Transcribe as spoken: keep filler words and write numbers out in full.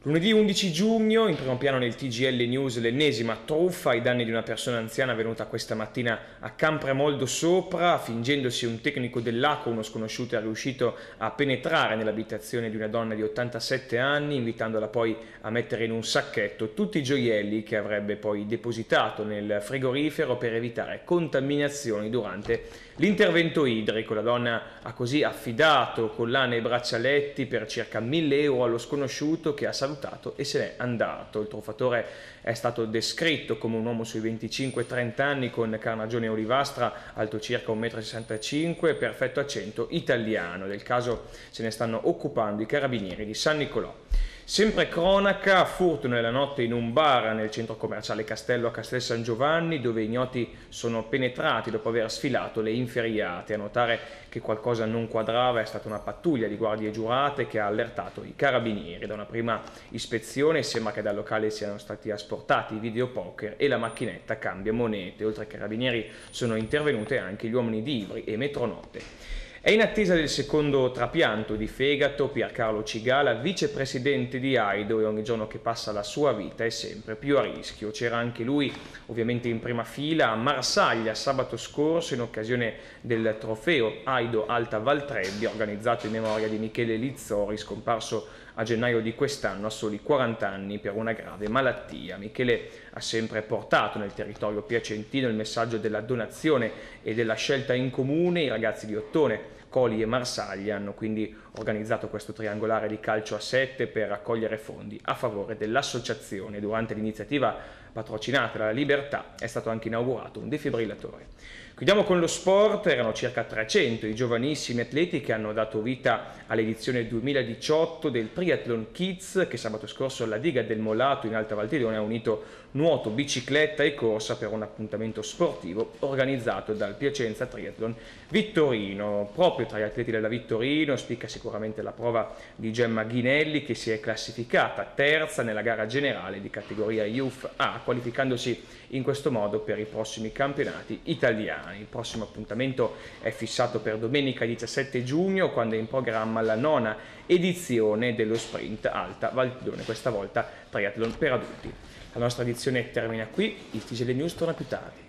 Lunedì undici giugno, in primo piano nel T G L News, l'ennesima truffa ai danni di una persona anziana avvenuta questa mattina a Campremoldo Sopra. Fingendosi un tecnico dell'A C O, uno sconosciuto è riuscito a penetrare nell'abitazione di una donna di ottantasette anni, invitandola poi a mettere in un sacchetto tutti i gioielli che avrebbe poi depositato nel frigorifero per evitare contaminazioni durante l'intervento idrico. La donna ha così affidato collane e braccialetti per circa mille euro allo sconosciuto, che ha salutato e se n'è andato. Il truffatore è stato descritto come un uomo sui venticinque trenta anni con carnagione olivastra, alto circa un metro e sessantacinque, perfetto accento italiano. Del caso se ne stanno occupando i carabinieri di San Nicolò. Sempre cronaca, furto nella notte in un bar nel centro commerciale Castello a Castel San Giovanni, dove ignoti sono penetrati dopo aver sfilato le inferriate. A notare che qualcosa non quadrava è stata una pattuglia di guardie giurate che ha allertato i carabinieri. Da una prima ispezione sembra che dal locale siano stati asportati i videopoker e la macchinetta cambia monete. Oltre ai carabinieri sono intervenute anche gli uomini di Ivri e Metronotte. È in attesa del secondo trapianto di fegato Piercarlo Cigala, vicepresidente di Aido, e ogni giorno che passa la sua vita è sempre più a rischio. C'era anche lui, ovviamente in prima fila, a Marsaglia sabato scorso in occasione del trofeo Aido Alta Valtrebbia, organizzato in memoria di Michele Lizzori, scomparso a gennaio di quest'anno a soli quaranta anni per una grave malattia. Michele ha sempre portato nel territorio piacentino il messaggio della donazione e della scelta in comune. I ragazzi di Ottone, Coli e Marsaglia hanno quindi organizzato questo triangolare di calcio a sette per raccogliere fondi a favore dell'associazione. Durante l'iniziativa patrocinata dalla Libertà è stato anche inaugurato un defibrillatore. Chiudiamo con lo sport. Erano circa trecento i giovanissimi atleti che hanno dato vita all'edizione duemiladiciotto del Triathlon Kids, che sabato scorso alla diga del Molato in Alta Valtirone ha unito nuoto, bicicletta e corsa per un appuntamento sportivo organizzato dal Piacenza Triathlon Vittorino. Proprio tra gli atleti della Vittorino spicca sicuramente la prova di Gemma Ghinelli, che si è classificata terza nella gara generale di categoria Youth A, qualificandosi in questo modo per i prossimi campionati italiani. Il prossimo appuntamento è fissato per domenica diciassette giugno, quando è in programma la nona edizione dello sprint Alta Valtirone, questa volta triathlon per adulti. La nostra edizione termina qui, il T G L News torna più tardi.